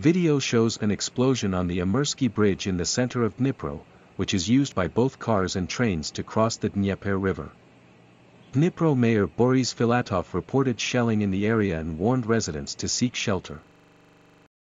Video shows an explosion on the Amursky Bridge in the center of Dnipro, which is used by both cars and trains to cross the Dnieper River. Dnipro Mayor Boris Filatov reported shelling in the area and warned residents to seek shelter.